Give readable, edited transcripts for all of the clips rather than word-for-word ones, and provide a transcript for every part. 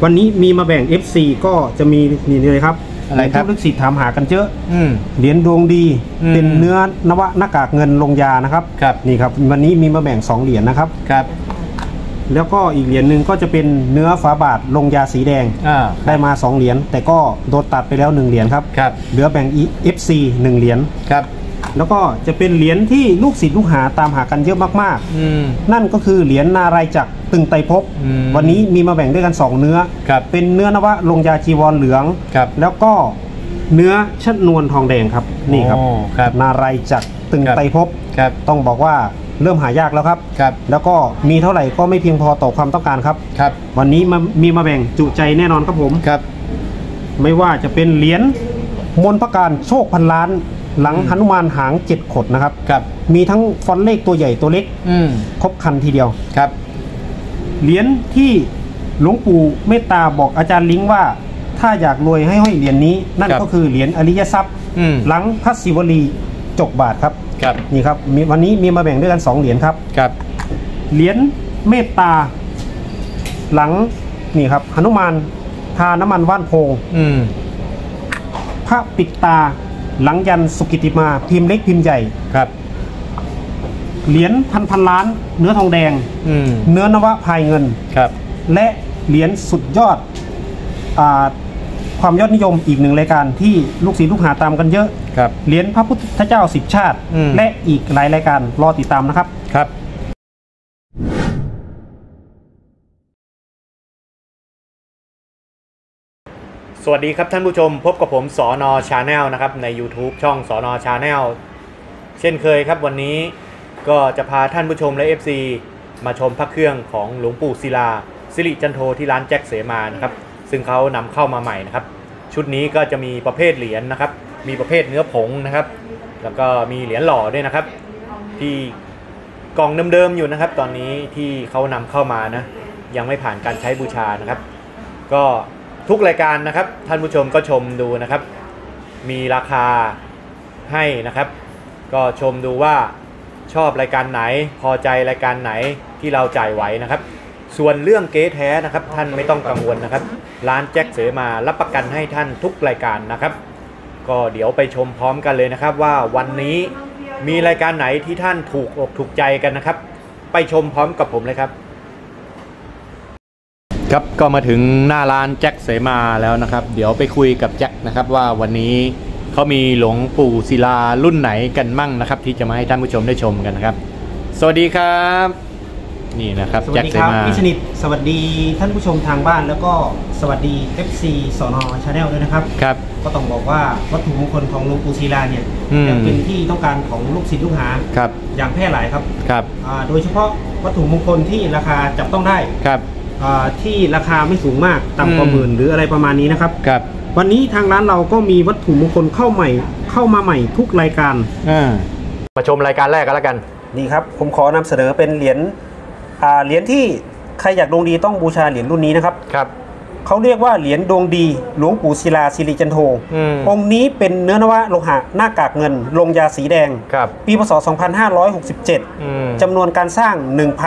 วันนี้มีมาแบ่ง FC ก็จะมีนี่เลยครับอะไรครับลูกศิษย์ถามหากันเยอะเหรียญดวงดีเป็นเนื้อนวะหน้ากากเงินลงยานะครับนี่ครับวันนี้มีมาแบ่ง2เหรียญนะครับแล้วก็อีกเหรียญหนึ่งก็จะเป็นเนื้อฝาบาทลงยาสีแดงได้มา2เหรียญแต่ก็โดนตัดไปแล้ว1เหรียญครับเหลือแบ่ง FC 1เหรียญแล้วก็จะเป็นเหรียญที่ลูกศิษย์ลูกหาตามหากันเยอะมากๆนั่นก็คือเหรียญนารายจักรตึงไตรภพวันนี้มีมาแบ่งด้วยกัน2เนื้อเป็นเนื้อนวะลงยาจีวรเหลืองแล้วก็เนื้อชนวนทองแดงครับนี่ครับนารายจักรตึงไตรภพต้องบอกว่าเริ่มหายากแล้วครับแล้วก็มีเท่าไหร่ก็ไม่เพียงพอต่อความต้องการครับวันนี้มีมาแบ่งจุใจแน่นอนครับผมไม่ว่าจะเป็นเหรียญมนต์พระการโชคพันล้านหลังหนุมานหาง7ขดนะครับมีทั้งฟอนต์เลขตัวใหญ่ตัวเล็กครบคันทีเดียวเหรียญที่หลวงปู่เมตตาบอกอาจารย์ลิงว่าถ้าอยากรวยให้ห้อยเหรียญนี้นั่นก็คือเหรียญอริยทรัพย์หลังพระศิวลีจกบาทครับนี่ครับวันนี้มีมาแบ่งด้วยกัน2เหรียญครับเหรียญเมตตาหลังนี่ครับหนุมานทาน้ำมันว่านโพงพระปิดตาหลังยันสุกิติมาพิมพ์เล็กพิมพ์ใหญ่เหรียญพันล้านเนื้อทองแดงเนื้อนวะพายเงินและเหรียญสุดยอดความยอดนิยมอีก1รายการที่ลูกศิษย์ลูกหาตามกันเยอะเหรียญพระพุทธเจ้า10 ชาติและอีกหลายรายการรอติดตามนะครับสวัสดีครับท่านผู้ชมพบกับผมสน.ชาแนลนะครับใน YouTube ช่องสน.ชาแนลเช่นเคยครับวันนี้ก็จะพาท่านผู้ชมและ FC มาชมพระเครื่องของหลวงปู่ศิลาสิริจันโทที่ร้านแจ็คเสมานะครับซึ่งเขานำเข้ามาใหม่นะครับชุดนี้ก็จะมีประเภทเหรียญนะครับมีประเภทเนื้อผงนะครับแล้วก็มีเหรียญหล่อด้วยนะครับที่กล่องเดิมๆอยู่นะครับตอนนี้ที่เขานำเข้ามานะยังไม่ผ่านการใช้บูชานะครับก็ทุกรายการนะครับท่านผู้ชมก็ชมดูนะครับมีราคาให้นะครับก็ชมดูว่าชอบรายการไหนพอใจรายการไหนที่เราจ่ายไหวนะครับส่วนเรื่องเก๊แท้นะครับท่านไม่ต้องกังวลนะครับร้านแจ็คเสมารับประกันให้ท่านทุกรายการนะครับก็เดี๋ยวไปชมพร้อมกันเลยนะครับว่าวันนี้มีรายการไหนที่ท่านถูกอกถูกใจกันนะครับไปชมพร้อมกับผมเลยครับครับก็มาถึงหน้าร้านแจ็คเสมาแล้วนะครับเดี๋ยวไปคุยกับแจ็คนะครับว่าวันนี้เขามีหลวงปู่ศิลารุ่นไหนกันมั่งนะครับที่จะมาให้ท่านผู้ชมได้ชมกันนะครับสวัสดีครับนี่นะครับแจ็คเสมาพี่ชนิดสวัสดีท่านผู้ชมทางบ้านแล้วก็สวัสดี FC สน.ชาแนลด้วยนะครับก็ต้องบอกว่าวัตถุมงคลของหลวงปู่ศิลาเนี่ยยังเป็นที่ต้องการของลูกศิษย์ลูกหาอย่างแพร่หลายครับโดยเฉพาะวัตถุมงคลที่ราคาจับต้องได้ที่ราคาไม่สูงมากต่ำกว่าหมื่นหรืออะไรประมาณนี้นะครับวันนี้ทางร้านเราก็มีวัตถุมงคลเข้ามาใหม่ทุกรายการมาชมรายการแรกกันแล้วกันนี่ครับผมขอนำเสนอเป็นเหรียญที่ใครอยากดวงดีต้องบูชาเหรียญรุ่นนี้นะครับเขาเรียกว่าเหรียญดวงดีหลวงปู่ศิลาสิริจันโทองค์นี้เป็นเนื้อนวะโลหะหน้ากากเงินลงยาสีแดงปีพศ 2567จำนวนการสร้าง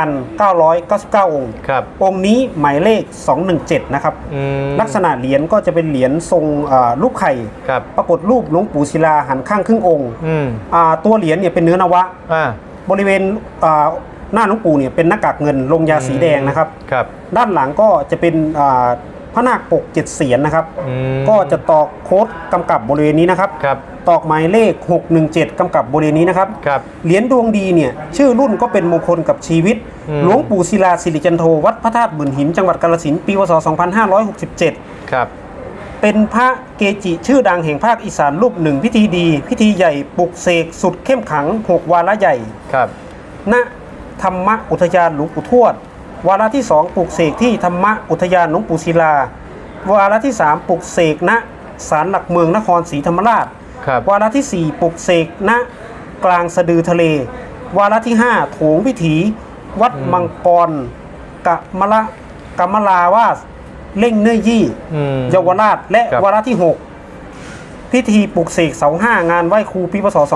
1,999 องค์องค์นี้หมายเลข217นะครับลักษณะเหรียญก็จะเป็นเหรียญทรงรูปไข่ปรากฏรูปหลวงปู่ศิลาหันข้างครึ่งองค์ตัวเหรียญเนี่ยเป็นเนื้อนวะบริเวณหน้าหลวงปู่เนี่ยเป็นหน้ากากเงินลงยาสีแดงนะครับด้านหลังก็จะเป็นพระนาคปก7เสียนนะครับก็จะตอกโค้ดกำกับบริเวณนี้นะครับตอกหมายเลข617กำกับบริเวณนี้นะครับเหรียญดวงดีเนี่ยชื่อรุ่นก็เป็นมงคลกับชีวิตหลวงปู่ศิลาสิริจันโทวัดพระธาตุหมื่นหินจังหวัดกาฬสินธุ์ปีพศ 2567เป็นพระเกจิชื่อดังแห่งภาคอีสานรูปหนึ่งพิธีดีพิธีใหญ่ปลุกเสกสุดเข้มขัง6วาระใหญ่ณธรรมอุทยานหลวงปู่ทวดวาระที่2ปลุกเสกที่ธรรมอุทยานหลวงปู่ศิลาวาระที่3ปลุกเสกณศาลหลักเมืองนครศรีธรรมราชวาระที่4ปลุกเสกณกลางสะดือทะเลวาระที่5โถงวิถีวัดมังกรกมลาวาสเล่งเนื้อยี่เยาวราชและวาระที่6พิธีปลุกเสกเสา5งานไหว้ครูปีพศ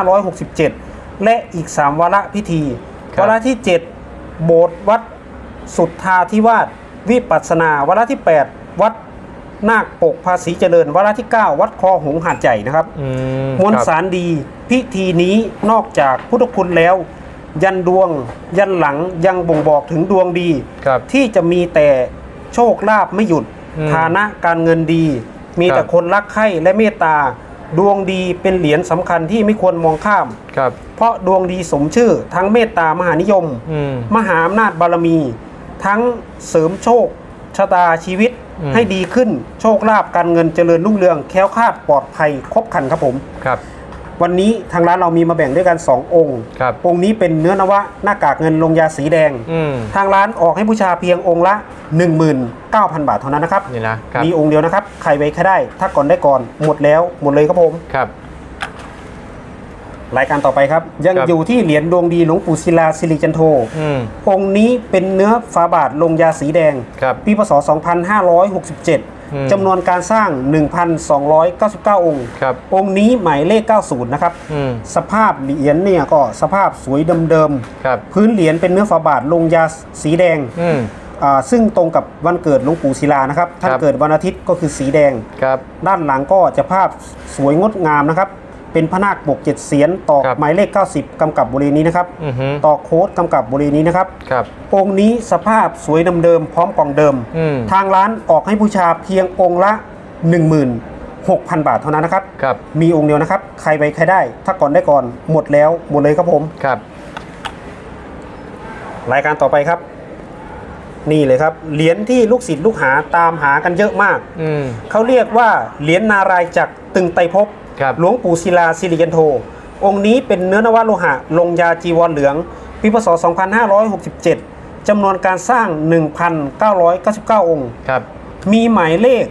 2567และอีก3วาระพิธีวาระที่7โบสถ์วัดสุทธาธิวาสวิปัสสนาวาระที่ 8 วัดนาคปกภาษีเจริญวาระที่ 9 วัดคลองหงส์หาดใหญ่นะครับมวลสารดีพิธีนี้นอกจากพุทธคุณแล้วยันดวงยันหลังยังบ่งบอกถึงดวงดีที่จะมีแต่โชคลาภไม่หยุดฐานะการเงินดีมีแต่คนรักใคร่และเมตตาดวงดีเป็นเหรียญสำคัญที่ไม่ควรมองข้ามเพราะดวงดีสมชื่อทั้งเมตตามหานิยมมหาอำนาจบารมีทั้งเสริมโชคชะตาชีวิตให้ดีขึ้นโชคลาภการเงินเจริญรุ่งเรืองแคล้วคลาดปลอดภัยครบครันครับผมครับวันนี้ทางร้านเรามีมาแบ่งด้วยกัน2องค์องค์นี้เป็นเนื้อนวะหน้ากากเงินลงยาสีแดงทางร้านออกให้บูชาเพียงองค์ละ 19,000 บาทเท่านั้นนะครับนี่นะมีองค์เดียวนะครับใครไว้ใครได้ถ้าก่อนได้ก่อนหมดแล้วหมดเลยครับผมครับรายการต่อไปครับยังอยู่ที่เหรียญดวงดีหลวงปู่ศิลาสิริจันโทองค์นี้เป็นเนื้อฝาบาทลงยาสีแดงปีพศ 2567 จำนวนการสร้าง 1,299 องค์องค์นี้หมายเลข 90 นะครับสภาพเหรียญเนี่ยก็สภาพสวยเดิมๆพื้นเหรียญเป็นเนื้อฝาบาทลงยาสีแดงซึ่งตรงกับวันเกิดหลวงปู่ศิลานะครับท่านเกิดวันอาทิตย์ก็คือสีแดงด้านหลังก็จะภาพสวยงดงามนะครับเป็นพระนาคปก7เสียนตอกหมายเลข 90 กำกับบริเวณนี้นะครับตอกโค้ดกำกับบริเวณนี้นะครับองค์นี้สภาพสวยเดิมๆพร้อมกล่องเดิมทางร้านออกให้บูชาเพียงองค์ละ 16,000 บาทเท่านั้นนะครับมีองค์เดียวนะครับใครไปใครได้ถ้าก่อนได้ก่อนหมดแล้วหมดเลยครับผมรายการต่อไปครับนี่เลยครับเหรียญที่ลูกศิษย์ลูกหาตามหากันเยอะมากเขาเรียกว่าเหรียญนารายณ์จากตึงไตรภพหลวงปู่ศิลาสิริยันโทองค์นี้เป็นเนื้อนวโลหะลงยาจีวรเหลืองปีพศ 2567 จำนวนการสร้าง 1,999 องค์มีหมายเลข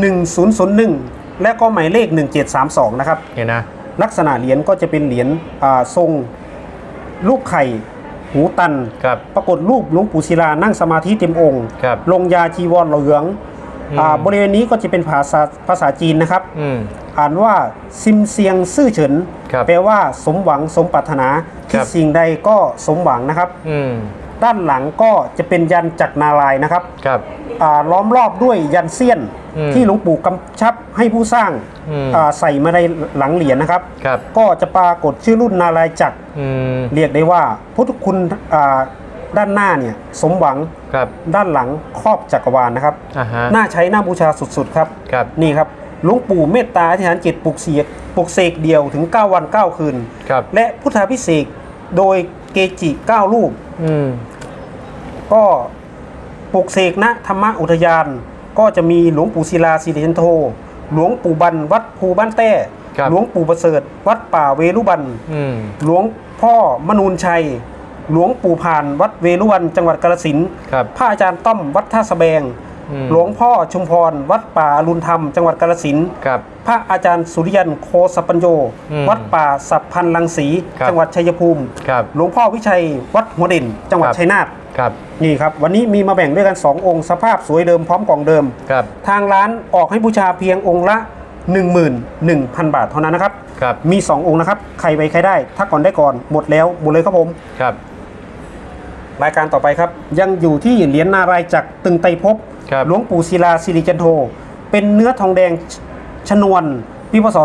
1001 และก็หมายเลข 1732 นะครับเห็นนะลักษณะเหรียญก็จะเป็นเหรียญทรงรูปไข่หูตันปรากฏรูปหลวงปู่ศิลานั่งสมาธิเต็มองค์ลงยาจีวรเหลืองบริเวณนี้ก็จะเป็นภาษาจีนนะครับอ่านว่าซิมเซียงซื่อเฉินแปลว่าสมหวังสมปรารถนาคิดสิ่งใดก็สมหวังนะครับด้านหลังก็จะเป็นยันจักรนารายณ์นะครับล้อมรอบด้วยยันเซียนที่หลวงปู่กำชับให้ผู้สร้างใส่มาในหลังเหรียญนะครับก็จะปรากฏชื่อรุ่นนารายณ์จักรเรียกได้ว่าพุทธคุณด้านหน้าเนี่ยสมหวังด้านหลังครอบจักรวาลนะครับน่าใช้น่าบูชาสุดๆครับนี่ครับหลวงปู่เมตตาอธิษฐานจิตปลุกเสกเดียวถึง9 วัน 9 คืนและพุทธาภิเษกโดยเกจิ9 รูปก็ปลุกเสกณธรรมอุทยานก็จะมีหลวงปู่ศิลาสิริจันโทหลวงปู่บันวัดภูบ้านแต้หลวงปู่ประเสริฐวัดป่าเวรุบันหลวงพ่อมนูนชัยหลวงปู่ผ่านวัดเวรุวันจังหวัดกาฬสินธุ์พระอาจารย์ต้อมวัดท่าสะแบงหลวงพ่อชุมพรวัดป่าอรุณธรรมจังหวัดกาฬสินธุ์พระอาจารย์สุริยันโคสปัญโญวัดป่าสัพพันธ์รังสีจังหวัดชัยภูมิหลวงพ่อวิชัยวัดหัวเด่นจังหวัดชัยนาทนี่ครับวันนี้มีมาแบ่งด้วยกัน2 องค์สภาพสวยเดิมพร้อมกล่องเดิมทางร้านออกให้บูชาเพียงองค์ละ 11,000 บาทเท่านั้นนะครับมี2 องค์นะครับใครไปใครได้ถ้าก่อนได้ก่อนหมดแล้วหมดเลยครับผมรายการต่อไปครับยังอยู่ที่เหรียญนารายณ์จากตึงไตรภพหลวงปู่ศิลาสิริจันโทเป็นเนื้อทองแดงชนวนปีพศ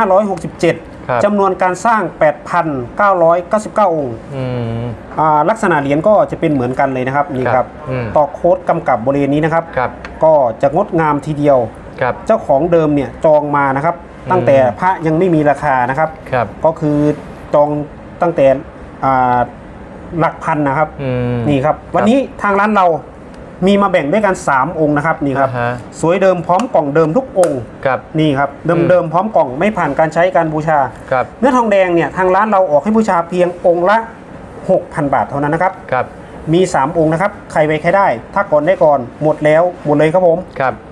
2567 จำนวนการสร้าง 8,999 องค์ลักษณะเหรียญก็จะเป็นเหมือนกันเลยนะครับนี่ครับต่อโค้ดกำกับบริเวณนี้นะครับก็จะงดงามทีเดียวเจ้าของเดิมเนี่ยจองมานะครับตั้งแต่พระยังไม่มีราคานะครับก็คือจองตั้งแต่หลักพันนะครับนี่ครับวันนี้ทางร้านเรามีมาแบ่งด้วยกัน3 องค์นะครับนี่ครับสวยเดิมพร้อมกล่องเดิมทุกองค์นี่ครับเดิมพร้อมกล่องไม่ผ่านการใช้การบูชาเนื้อทองแดงเนี่ยทางร้านเราออกให้บูชาเพียงองค์ละ 6,000 บาทเท่านั้นนะครับมี3 องค์นะครับใครไปใครได้ถ้าก่อนได้ก่อนหมดแล้วหมดเลยครับผม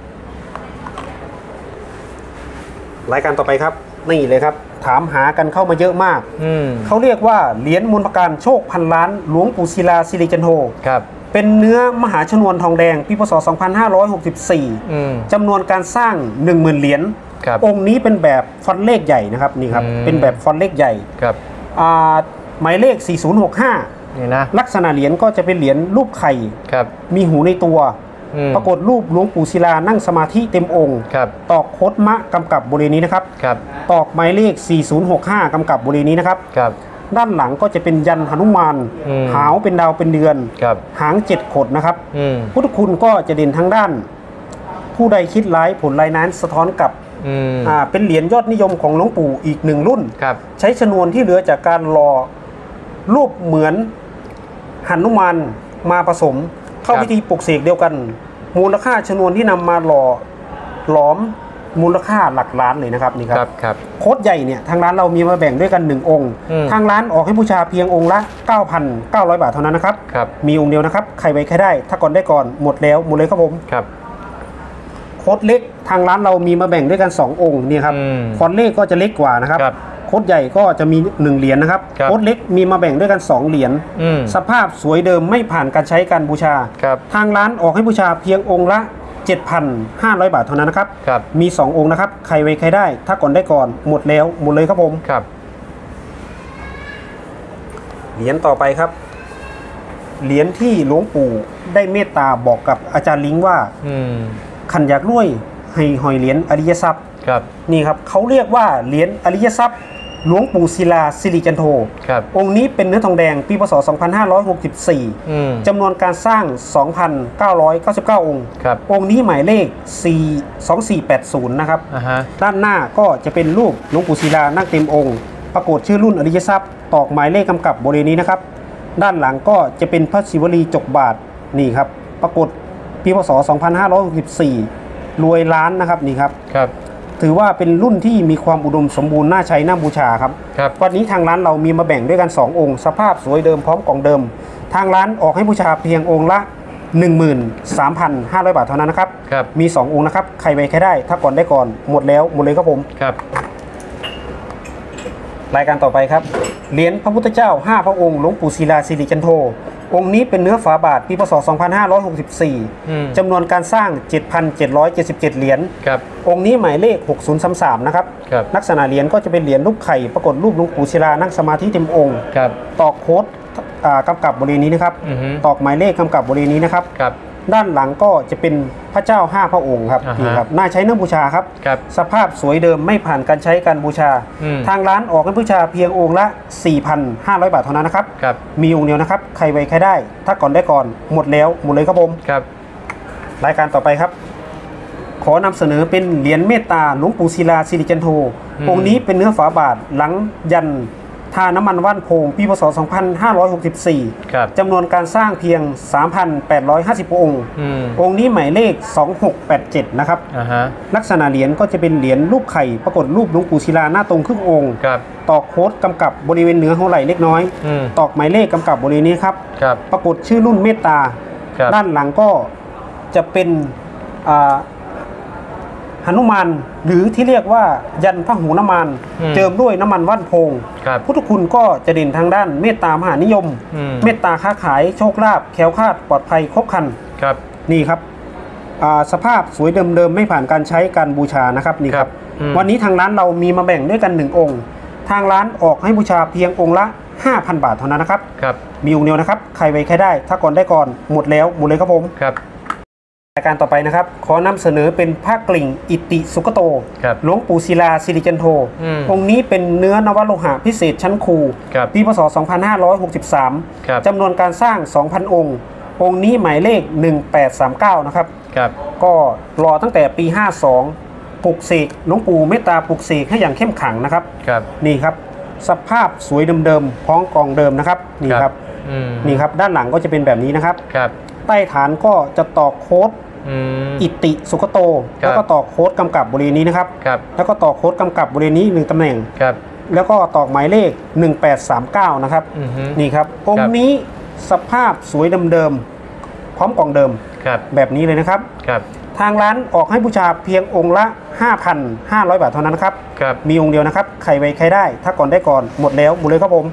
รายการต่อไปครับนี่เลยครับถามหากันเข้ามาเยอะมากเขาเรียกว่าเหรียญมูลประการโชคพันล้านหลวงปู่ศิลาสิริจันโทเป็นเนื้อมหาชนวนทองแดงปีพศ 2564 จำนวนการสร้าง 10,000 เหรียญองค์นี้เป็นแบบฟอนต์เลขใหญ่นะครับนี่ครับเป็นแบบฟอนต์เลขใหญ่หมายเลข 4065นี่นะลักษณะเหรียญก็จะเป็นเหรียญรูปไข่มีหูในตัวปรากฏรูปหลวงปู่ศิลานั่งสมาธิเต็มองค์ตอกโคตมะกำกับบริเวณนี้นะครับตอกหมายเลข4065กำกับบริเวณนี้นะครับด้านหลังก็จะเป็นยันหนุมานหาวเป็นดาวเป็นเดือนหาง7 ขดนะครับพุทธคุณก็จะเด่นทั้งด้านผู้ใดคิดร้ายผลร้ายนั้นสะท้อนกับเป็นเหรียญยอดนิยมของหลวงปู่อีก1 รุ่นใช้ชนวนที่เหลือจากการหล่อรูปเหมือนหนุมานมาผสมเข้าพิธีปลุกเสกเดียวกันมูลค่าชนวนที่นำมาหลอมมูลค่าหลักล้านเลยนะครับนี่ครับโค้ดใหญ่เนี่ยทางร้านเรามีมาแบ่งด้วยกัน1 องค์ทางร้านออกให้บูชาเพียงองค์ละ 9,900 บาทเท่านั้นนะครับมีองค์เดียวนะครับใครไว้ใครได้ถ้าก่อนได้ก่อนหมดแล้วหมดเลยครับผมโค้ดเล็กทางร้านเรามีมาแบ่งด้วยกัน2 องค์นี่ครับฟอนต์เลขก็จะเล็กกว่านะครับโค้ดใหญ่ก็จะมี1 เหรียญนะครับโค้ดเล็กมีมาแบ่งด้วยกัน2 เหรียญสภาพสวยเดิมไม่ผ่านการใช้การบูชาทางร้านออกให้บูชาเพียงองค์ละ 7,500 บาทเท่านั้นนะครับมี2 องค์นะครับใครไว้ใครได้ถ้าก่อนได้ก่อนหมดแล้วหมดเลยครับผมเหรียญต่อไปครับเหรียญที่หลวงปู่ได้เมตตาบอกกับอาจารย์ลิงว่าขันอยากรวยให้หอยเหรียญอริยทรัพย์นี่ครับเขาเรียกว่าเหรียญอริยทรัพย์หลวงปู่ศิลาสิริจันโทองค์นี้เป็นเนื้อทองแดงปีพศ 2564จำนวนการสร้าง 2,999 องค์องค์นี้หมายเลข 2480 นะครับด้านหน้าก็จะเป็นรูปหลวงปู่ศิลานั่งเต็มองค์ปรากฏชื่อรุ่นอริยทรัพย์ตอกหมายเลขกำกับบริเวณนี้นะครับด้านหลังก็จะเป็นพระศิวลีจกบาทนี่ครับปรากฏปีพศ 2564รวยล้านนะครับนี่ครับถือว่าเป็นรุ่นที่มีความอุดมสมบูรณ์น่าใช้น่าบูชาครับวันนี้ทางร้านเรามีมาแบ่งด้วยกัน2 องค์สภาพสวยเดิมพร้อมกล่องเดิมทางร้านออกให้บูชาเพียงองค์ละ 13,500 บาทเท่านั้นนะครับมี2 องค์นะครับใครไว้ใครได้ถ้าก่อนได้ก่อนหมดแล้วหมดเลยครับผมรายการต่อไปครับเหรียญพระพุทธเจ้า5 พระองค์หลวงปู่ศิลาสิริจันโทองค์นี้เป็นเนื้อฝาบาทปีพศ 2564จำนวนการสร้าง 7,777 เหรียญองค์นี้หมายเลข 6033 นะครับลักษณะเหรียญก็จะเป็นเหรียญรูปไข่ปรากฏรูปหลวงปู่ศิลานั่งสมาธิเต็มองค์ตอกโค้ดกำกับบริเวณนี้นะครับตอกหมายเลขกำกับบริเวณนี้นะครับด้านหลังก็จะเป็นพระเจ้า5 พระองค์ครับนี่ครับน่าใช้น่าบูชาครับสภาพสวยเดิมไม่ผ่านการใช้การบูชาทางร้านออกให้บูชาเพียงองค์ละ 4,500 บาทเท่านั้นนะครับมีองค์เดียวนะครับใครไว้ใครได้ถ้าก่อนได้ก่อนหมดแล้วหมดเลยครับผมรายการต่อไปครับขอนำเสนอเป็นเหรียญเมตตาหลวงปู่ศิลาสิริจันโทองค์นี้เป็นเนื้อฝาบาทหลังยันทาน้ำมันว่านโพงปีพศ 2564จำนวนการสร้างเพียง 3,850 องค์องค์นี้หมายเลข 2687 นะครับลักษณะเหรียญก็จะเป็นเหรียญรูปไข่ปรากฏรูปหลวงปู่ศิลาหน้าตรงครึ่งองค์ตอกโค้ดกำกับบริเวณเหนือหัวไหล่เล็กน้อยตอกหมายเลขกำกับบริเวณนี้ครับปรากฏชื่อรุ่นเมตตาด้านหลังก็จะเป็นหนุมานหรือที่เรียกว่ายันพระหูน้ำมันเจิมด้วยน้ำมันว่านโพงพุทธคุณก็จะเด่นทางด้านเมตตามหานิยมเมตตาค้าขายโชคลาภแคล้วคลาดปลอดภัยครบครันนี่ครับสภาพสวยเดิมๆไม่ผ่านการใช้การบูชานะครับนี่ครับวันนี้ทางร้านเรามีมาแบ่งด้วยกัน1 องค์ทางร้านออกให้บูชาเพียงองค์ละ 5,000 บาทเท่านั้นนะครับมีองค์เดียวนะครับใครไว้ใครได้ถ้าก่อนได้ก่อนหมดแล้วหมดเลยครับผมรายการต่อไปนะครับขอนำเสนอเป็นผ้ากลิ่งอิติสุกโตหลวงปู่ศิลาสิริจันโทองค์นี้เป็นเนื้อนวโลหะพิเศษชั้นครูปีพศ 2563จำนวนการสร้าง 2,000 องค์องค์นี้หมายเลข 1839 นะครับก็รอตั้งแต่ปี 52ปลุกเสกหลวงปู่เมตตาปลุกเสกให้อย่างเข้มขังนะครับนี่ครับสภาพสวยเดิมๆพร้อมกองเดิมนะครับนี่ครับนี่ครับด้านหลังก็จะเป็นแบบนี้นะครับใต้ฐานก็จะตอกโค้ดอิติสุขโตแล้วก็ตอกโค้ดกำกับบริเวณนี้นะครับแล้วก็ตอกโค้ดกำกับบริเวณนี้1 ตำแหน่งแล้วก็ตอกหมายเลข 1839 นะครับนี่ครับองค์นี้สภาพสวยเดิมๆพร้อมกล่องเดิมแบบนี้เลยนะครับทางร้านออกให้บูชาเพียงองค์ละ 5,500 บาทเท่านั้นนะครับมีองค์เดียวนะครับใครไว้ใครได้ถ้าก่อนได้ก่อนหมดแล้วหมดเลยครับผม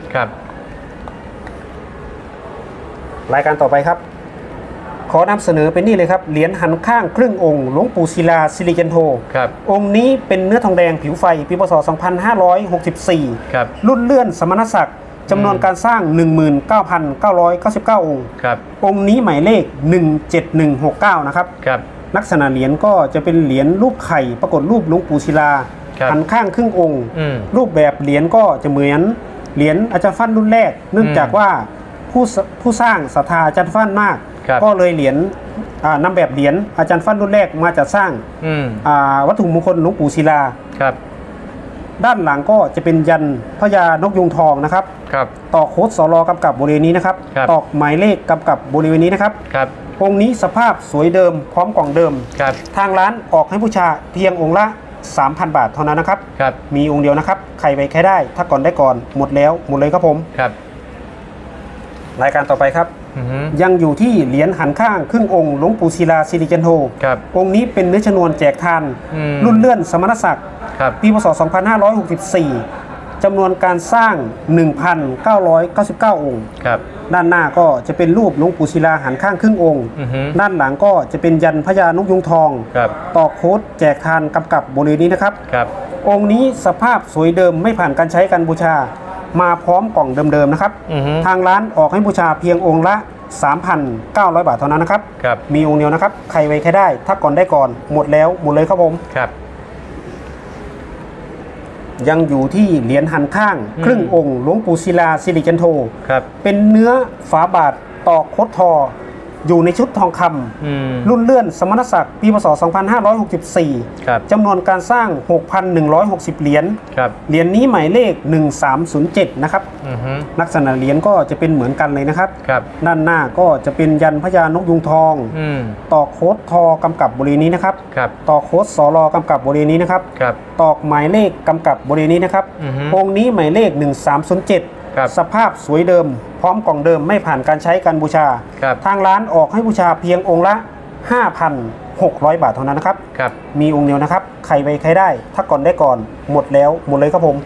รายการต่อไปครับขอนำเสนอเป็นนี่เลยครับเหรียญหันข้างครึ่งองค์หลวงปู่ศิลาสิริจันโทองค์นี้เป็นเนื้อทองแดงผิวไฟปีพศ 2564รุ่นเลื่อนสมณศักดิ์จำนวนการสร้าง 19,999 องค์ครับองค์นี้หมายเลข 17169 นะครับครับลักษณะเหรียญก็จะเป็นเหรียญรูปไข่ปรากฏรูปหลวงปู่ศิลาหันข้างครึ่งองค์รูปแบบเหรียญก็จะเหมือนเหรียญอาจารย์ฟั่นรุ่นแรกเนื่องจากว่าผู้สร้างศรัทธาอาจารย์ฟั่นมากก็เลยเหรียญนำแบบเหรียญอาจารย์ฟั่นรุ่นแรกมาจัดสร้างวัตถุมงคลหลวงปู่ศิลาด้านหลังก็จะเป็นยันพญานกยูงทองนะครับตอกโค้ดสลกำกับบริเวณนี้นะครับตอกหมายเลขกำกับบริเวณนี้นะครับองค์นี้สภาพสวยเดิมพร้อมกล่องเดิมทางร้านออกให้บูชาเพียงองค์ละ 3,000 บาทเท่านั้นนะครับมีองค์เดียวนะครับใครไปแค่ได้ถ้าก่อนได้ก่อนหมดแล้วหมดเลยครับผมรายการต่อไปครับยังอยู่ที่เหรียญหันข้างครึ่งองค์หลวงปู่ศิลาสิริจันโทองค์นี้เป็นเนื้อชนวนแจกทานรุ่นเลื่อนสมณศักดิ์ปีพศ 2564 จำนวนการสร้าง 1,999 องค์ด้านหน้าก็จะเป็นรูปหลวงปู่ศิลาหันข้างครึ่งองค์ด้านหลังก็จะเป็นยันพญานกยูงทองตอกโค้ดแจกทานกำกับบริเวณนี้นะครับองค์นี้สภาพสวยเดิมไม่ผ่านการใช้การบูชามาพร้อมกล่องเดิมๆนะครับทางร้านออกให้บูชาเพียงองค์ละ 3,900 บาทเท่านั้นนะครับมีองค์เดียวนะครับใครไว้แค่ได้ถ้าก่อนได้ก่อนหมดแล้วหมดเลยครับผมยังอยู่ที่เหรียญหันข้างครึ่งองค์หลวงปู่ศิลาสิริจันโทเป็นเนื้อฝาบาทตอกโคตทออยู่ในชุดทองคำรุ่นเลื่อนสมณศักดิ์ปีพศ 2564 จำนวนการสร้าง 6,160 เหรียญเหรียญนี้หมายเลข 1307 นะครับลักษณะเหรียญก็จะเป็นเหมือนกันเลยนะครับด้านหน้าก็จะเป็นยันพญานกยูงทองตอกโค้ดทอกำกับบริเวณนี้นะครับตอกโค้ดสลกำกับบริเวณนี้นะครับตอกหมายเลขกำกับบริเวณนี้นะครับองค์นี้หมายเลข 1307 สภาพสวยเดิมพร้อมกล่องเดิมไม่ผ่านการใช้การบูชาทางร้านออกให้บูชาเพียงองค์ละ 5,600 บาทเท่านั้นนะครับมีองค์เดียวนะครับใครไปใครได้ถ้าก่อนได้ก่อนหมดแล้วหมดเลยครับผม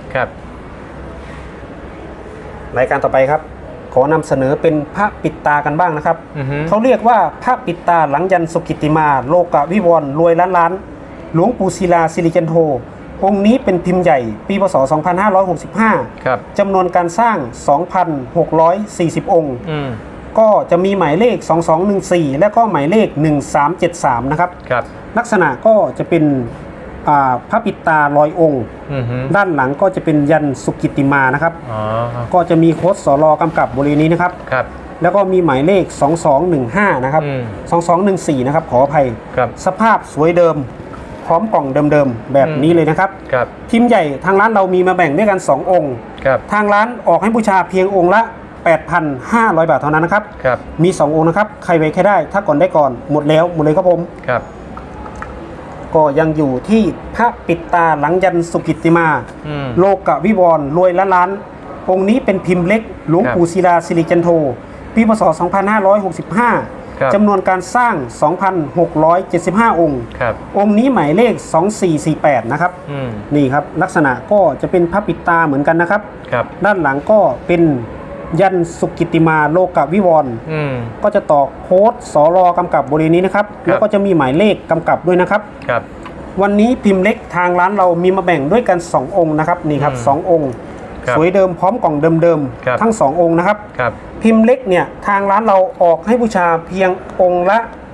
รายการต่อไปครับขอนำเสนอเป็นพระปิดตากันบ้างนะครับเขาเรียกว่าพระปิดตาหลังยันสุกิติมาโลกวิวรณ์รวยล้านหลวงปู่ศิลาสิริจันโทองค์นี้เป็นพิมพ์ใหญ่ปีพศ 2565 จำนวนการสร้าง 2,640 องค์ก็จะมีหมายเลข 2214 และก็หมายเลข 1373 นะครับลักษณะก็จะเป็นพระปิดตาลอยองค์ด้านหลังก็จะเป็นยันสุกิติมานะครับก็จะมีโค้ดสลกำกับบริเวณนี้นะครับแล้วก็มีหมายเลข 2215 นะครับ 2214 นะครับขออภัยสภาพสวยเดิมพร้อมกล่องเดิมๆแบบนี้เลยนะครับพิมพ์ใหญ่ทางร้านเรามีมาแบ่งด้วยกัน2องค์ทางร้านออกให้บูชาเพียงองค์ละ 8,500 บาทเท่านั้นนะครับมี2องค์นะครับใครไว้แค่ได้ถ้าก่อนได้ก่อนหมดแล้วหมดเลยครับผมก็ยังอยู่ที่พระปิดตาหลังยันสุกิติมาโลกวิวรณ์รวยล้านองค์นี้เป็นพิมพ์เล็กหลวงปู่ศิลาสิริจันโทปีพศ 2565 จำนวนการสร้าง 2,675 องค์องค์นี้หมายเลข 2448 นะครับนี่ครับลักษณะก็จะเป็นพระปิดตาเหมือนกันนะครับด้านหลังก็เป็นยันสุกิติมาโลกวิวรณ์ก็จะต่อโค้ดสลกำกับบริเวณนี้นะครับแล้วก็จะมีหมายเลขกำกับด้วยนะครับวันนี้พิมพ์เล็กทางร้านเรามีมาแบ่งด้วยกัน2องค์นะครับนี่ครับ2องค์สวยเดิมพร้อมกล่องเดิมๆทั้ง2องค์นะครับพิมพ์เล็กเนี่ยทางร้านเราออกให้บูชาเพียงองค์ละ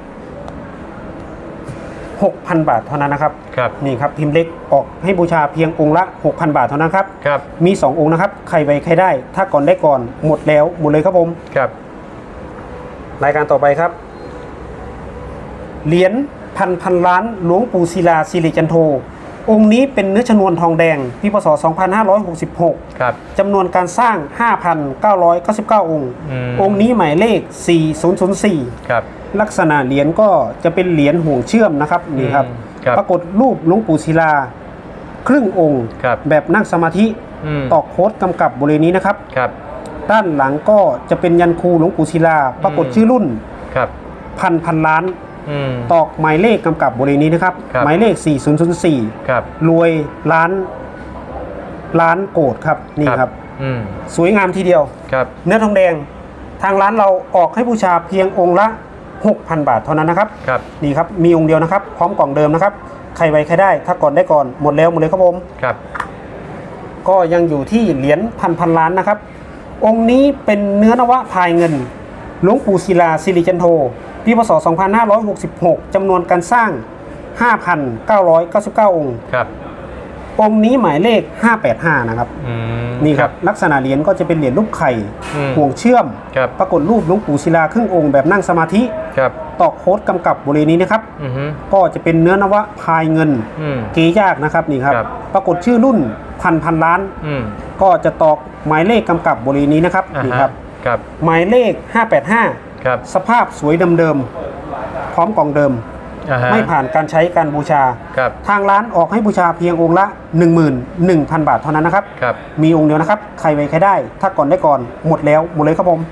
6,000 บาทเท่านั้นนะครับนี่ครับพิมพ์เล็กออกให้บูชาเพียงองค์ละ 6,000 บาทเท่านั้นครับมี2องค์นะครับใครไว้ใครได้ถ้าก่อนได้ก่อนหมดแล้วหมดเลยครับผมรายการต่อไปครับเหรียญพันล้านหลวงปู่ศิลาสิริจันโทองค์นี้เป็นเนื้อชนวนทองแดงปีพศ 2566 จำนวนการสร้าง 5,999 องค์องค์นี้หมายเลข 4004 ลักษณะเหรียญก็จะเป็นเหรียญห่วงเชื่อมนะครับนี่ครับปรากฏรูปหลวงปู่ศิลาครึ่งองค์แบบนั่งสมาธิตอกโค้ดกำกับบริเวณนี้นะครับด้านหลังก็จะเป็นยันคูหลวงปู่ศิลาปรากฏชื่อรุ่นพันล้านตอกหมายเลขกำกับบริเวณนี้นะครับหมายเลข 4004 รวยล้านโกดครับนี่ครับสวยงามทีเดียวเนื้อทองแดงทางร้านเราออกให้บูชาเพียงองค์ละ 6,000 บาทเท่านั้นนะครับนี่ครับมีองค์เดียวนะครับพร้อมกล่องเดิมนะครับใครไว้ใครได้ถ้าก่อนได้ก่อนหมดแล้วหมดเลยครับผมก็ยังอยู่ที่เหรียญพันล้านนะครับองค์นี้เป็นเนื้อนวะพายเงินหลวงปู่ศิลาสิริจันโทปีพศ 2566 จำนวนการสร้าง 5,999 องค์ครับองค์นี้หมายเลข 585 นะครับนี่ครับลักษณะเหรียญก็จะเป็นเหรียญรูปไข่ห่วงเชื่อมปรากฏรูปหลวงปู่ศิลาครึ่งองค์แบบนั่งสมาธิตอกโค้ดกำกับบริเวณนี้นะครับก็จะเป็นเนื้อนวะพายเงินเกยากนะครับนี่ครับปรากฏชื่อรุ่นพันล้านก็จะตอกหมายเลขกำกับบริเวณนี้นะครับนี่ครับหมายเลข 585 สภาพสวยเดิมๆพร้อมกล่องเดิมไม่ผ่านการใช้การบูชาทางร้านออกให้บูชาเพียงองค์ละ 11,000 บาทเท่านั้นนะครับมีองค์เดียวนะครับใครไว้ใครได้ถ้าก่อนได้ก่อนหมดแล้วหมดเลยครับผม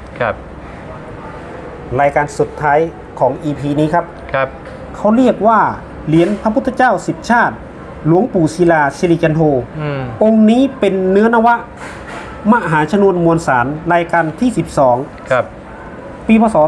รายการสุดท้ายของ EP นี้ครับเขาเรียกว่าเหรียญพระพุทธเจ้า10 ชาติหลวงปู่ศิลาสิริจันโทองค์นี้เป็นเนื้อนวะมหาชนวนมวลสารรายการที่12ปีพศ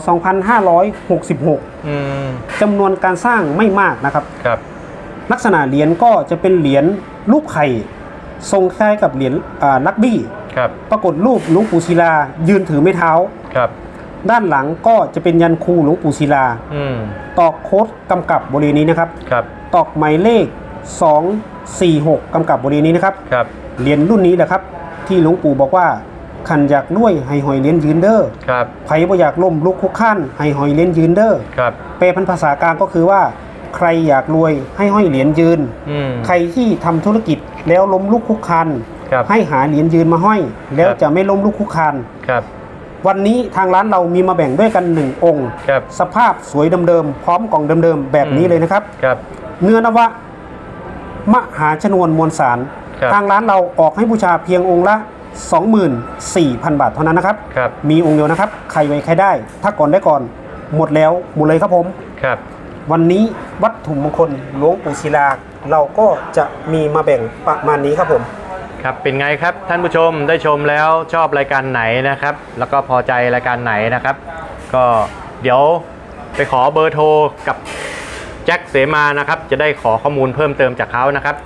2566จำนวนการสร้างไม่มากนะครับลักษณะเหรียญก็จะเป็นเหรียญรูปไข่ทรงคล้ายกับเหรียญลักบี้ปรากฏรูปหลวงปู่ศิลายืนถือไม้เท้าด้านหลังก็จะเป็นยันคูหลวงปู่ศิลาตอกโค้ดกำกับบริเวณนี้นะครับตอกหมายเลข 246กำกับบริเวณนี้นะครับเหรียญรุ่นนี้แหละครับที่หลวงปู่บอกว่าขันอยากรวยให้หอยเลี้ยนยืนเด้อไผ่บ่อยากล้มลุกคุกข้านให้หอยเลี้ยนยืนเด้อแปลเป็นภาษากลางก็คือว่าใครอยากรวยให้ห้อยเหรียญยืนใครที่ทำธุรกิจแล้วล้มลุกคุกคานให้หาเหรียญยืนมาห้อยแล้วจะไม่ล้มลุกคุกคานวันนี้ทางร้านเรามีมาแบ่งด้วยกัน1 องค์สภาพสวยเดิมๆพร้อมกล่องเดิมๆแบบนี้เลยนะครับเนื้อนวะมหาชนวนมวลสารทางร้านเราออกให้บูชาเพียงองค์ละ 24,000 บาทเท่านั้นนะครับมีองค์เดียวนะครับใครไว้ใครได้ถ้าก่อนได้ก่อนหมดแล้วหมดเลยครับผมวันนี้วัตถุมงคลหลวงปู่ศิลาเราก็จะมีมาแบ่งประมาณนี้ครับผมครับเป็นไงครับท่านผู้ชมได้ชมแล้วชอบรายการไหนนะครับแล้วก็พอใจรายการไหนนะครับก็เดี๋ยวไปขอเบอร์โทรกับแจ็คเสมานะครับจะได้ขอข้อมูลเพิ่มเติมจากเขานะครับ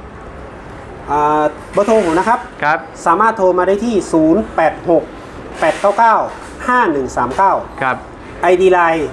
เบอร์โทรผมนะครับสามารถโทรมาได้ที่ 086-899-5139 ครับ ID Line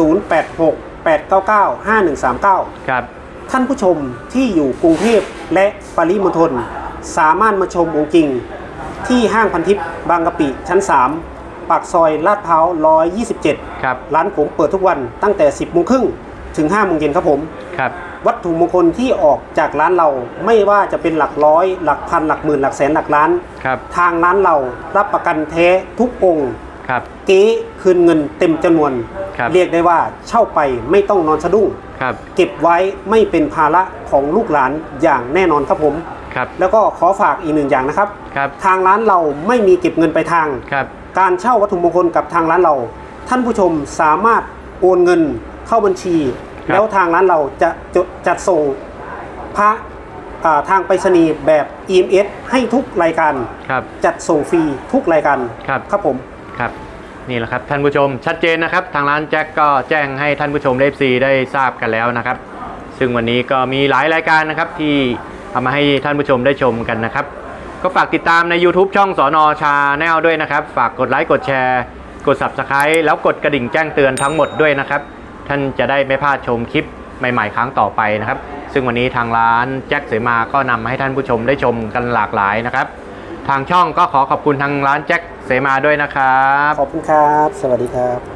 086-899-5139 ครับท่านผู้ชมที่อยู่กรุงเทพและปริมณฑลสามารถมาชมองค์จริงที่ห้างพันทิพย์บางกะปิชั้น3ปากซอยลาดพร้าว127 ครับร้านผมเปิดทุกวันตั้งแต่ 10:30 นถึง 5 โมงเย็นครับผมครับวัตถุมงคลที่ออกจากร้านเราไม่ว่าจะเป็นหลักร้อยหลักพันหลักหมื่นหลักแสนหลักล้านทางร้านเรารับประกันแท้ทุกองค์เก๊คืนเงินเต็มจำนวนเรียกได้ว่าเช่าไปไม่ต้องนอนสะดุ้งเก็บไว้ไม่เป็นภาระของลูกหลานอย่างแน่นอนครับผมแล้วก็ขอฝากอีก1 อย่างนะครับทางร้านเราไม่มีเก็บเงินไปทางการเช่าวัตถุมงคลกับทางร้านเราท่านผู้ชมสามารถโอนเงินเข้าบัญชีแล้วทางร้านเราจะจัดส่งพระทางไปรษณีย์แบบ EMS ให้ทุกรายการจัดส่งฟรีทุกรายการครับผมครับนี่แหละครับท่านผู้ชมชัดเจนนะครับทางร้านแจ็คก็แจ้งให้ท่านผู้ชม FC ได้ทราบกันแล้วนะครับซึ่งวันนี้ก็มีหลายรายการนะครับที่เอามาให้ท่านผู้ชมได้ชมกันนะครับก็ฝากติดตามใน YouTube ช่องสน.ชาแนลด้วยนะครับฝากกดไลค์กดแชร์กด Subscribe แล้วกดกระดิ่งแจ้งเตือนทั้งหมดด้วยนะครับท่านจะได้ไม่พลาดชมคลิปใหม่ๆครั้งต่อไปนะครับซึ่งวันนี้ทางร้านแจ็คเสมาก็นำมาให้ท่านผู้ชมได้ชมกันหลากหลายนะครับทางช่องก็ขอขอบคุณทางร้านแจ็คเสมาด้วยนะครับขอบคุณครับสวัสดีครับ